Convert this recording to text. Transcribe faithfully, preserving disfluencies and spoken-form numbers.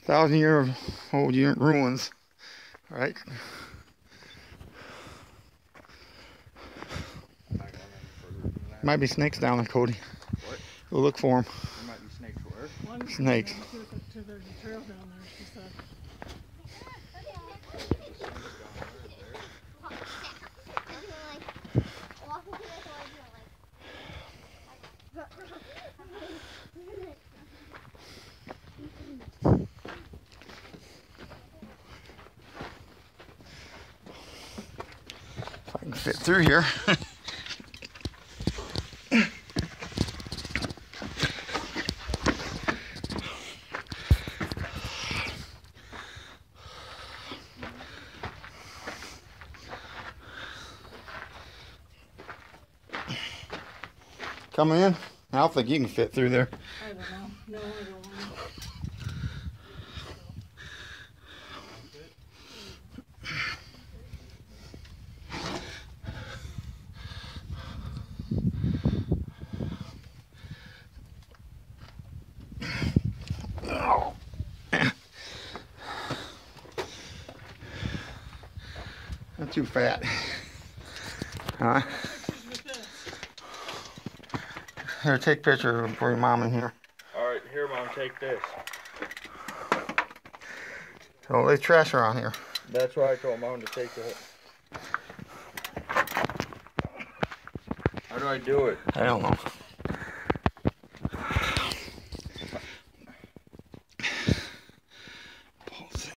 Thousand year old ruins. All right. Might be snakes down there, Cody. What? Go look for them. There might be snakes where? Well, snakes. To there's a trail down there, she said. If I can fit through here. Come in. I don't think you can fit through there. I don't know. No, I don't know. Oh. Not too fat. Huh? Here, take a picture for your mom in here. Alright, here, Mom, take this. Oh, there's trash around here. That's why I told Mom to take it. How do I do it? I don't know.